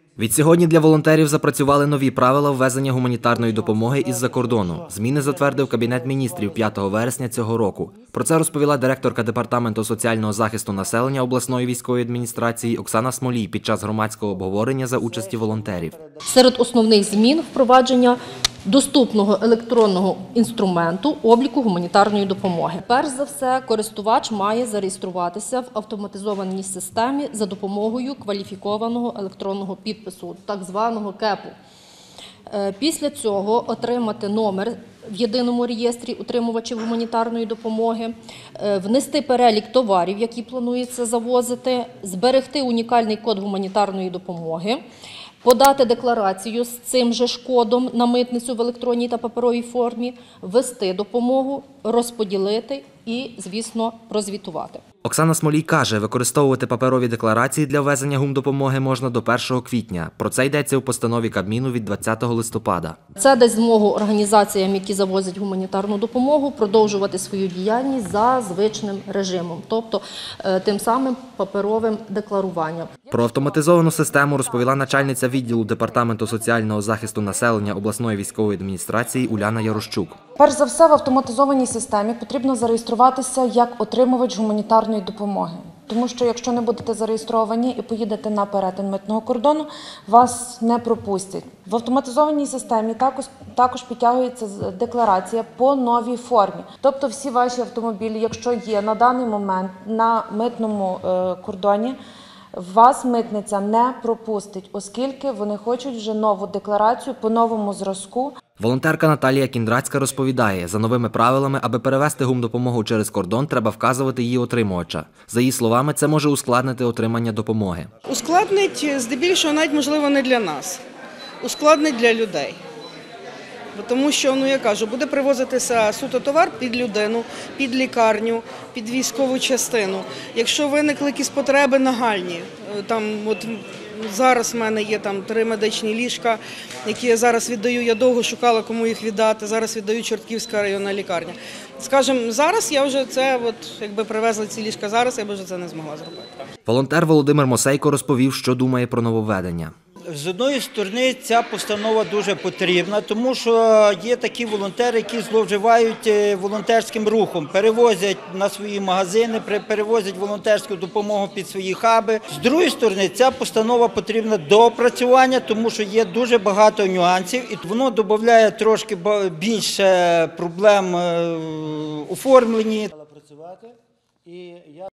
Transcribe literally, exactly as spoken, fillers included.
Відсьогодні для волонтерів запрацювали нові правила ввезення гуманітарної допомоги із-за кордону. Зміни затвердив Кабінет міністрів п'ятого вересня цього року. Про це розповіла директорка Департаменту соціального захисту населення обласної військової адміністрації Оксана Смолій під час громадського обговорення за участі волонтерів. Серед основних змін – впровадження доступного електронного інструменту обліку гуманітарної допомоги. Перш за все, користувач має зареєструватися в автоматизованій системі за допомогою кваліфікованого електронного підпису, так званого КЕПу. Після цього отримати номер в єдиному реєстрі утримувачів гуманітарної допомоги, внести перелік товарів, які планується завозити, зберегти унікальний код гуманітарної допомоги, подати декларацію з цим же ж кодом на митницю в електронній та паперовій формі, ввести допомогу, розподілити і, звісно, прозвітувати. Оксана Смолій каже, використовувати паперові декларації для ввезення гумдопомоги можна до першого квітня. Про це йдеться у постанові Кабміну від двадцятого листопада. Це дасть змогу організаціям, які завозять гуманітарну допомогу, продовжувати свою діяльність за звичним режимом, тобто тим самим паперовим декларуванням. Про автоматизовану систему розповіла начальниця відділу Департаменту соціального захисту населення обласної військової адміністрації Уляна Ярощук. Перш за все, в автоматизованій системі потрібно зареєструватися як отримувач гуманітарної допомоги. Тому що якщо не будете зареєстровані і поїдете на перетин митного кордону, вас не пропустять. В автоматизованій системі також, також підтягується декларація по новій формі. Тобто всі ваші автомобілі, якщо є на даний момент на митному е, кордоні, вас митниця не пропустить, оскільки вони хочуть вже нову декларацію по новому зразку. Волонтерка Наталія Кіндрацька розповідає, за новими правилами, аби перевезти гумдопомогу через кордон, треба вказувати її отримувача. За її словами, це може ускладнити отримання допомоги. Ускладнить, здебільшого, навіть, можливо, не для нас. Ускладнить для людей. Тому що, ну я кажу, буде привозитися суто товар під людину, під лікарню, під військову частину. Якщо виникли якісь потреби нагальні, там от зараз в мене є там три медичні ліжка, які я зараз віддаю, я довго шукала, кому їх віддати, зараз віддаю Чортківська районна лікарня. Скажімо, зараз я вже це, от, якби привезли ці ліжка зараз, я б вже це не змогла зробити. Волонтер Володимир Мосейко розповів, що думає про нововведення. З одної сторони, ця постанова дуже потрібна, тому що є такі волонтери, які зловживають волонтерським рухом, перевозять на свої магазини, перевозять волонтерську допомогу під свої хаби. З другої сторони, ця постанова потрібна до опрацювання, тому що є дуже багато нюансів, і воно додає трошки більше проблем у оформленні.